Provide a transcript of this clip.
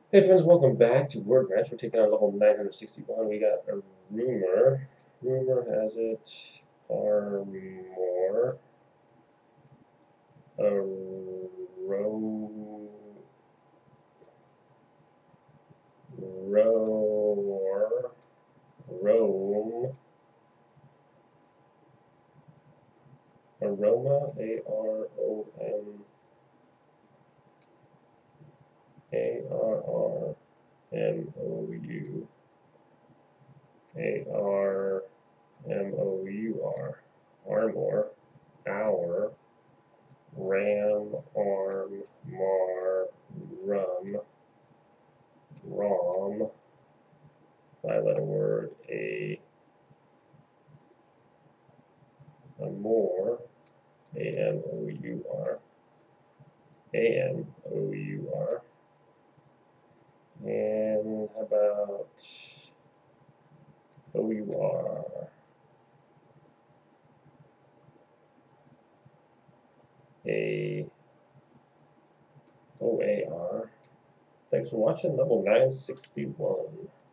Hey friends, welcome back to Word Match. We're taking on level 961. We got a rumor. Rumor has it far more. A row. Roar. Rome. Aroma. AROM. ARRMOU. ARMOUR. Armor. Hour. Ram, arm, mar, rum, rom, 5-letter word, more, AMOUR, AMOUR, and how about OUR, OAR. Thanks for watching level 961.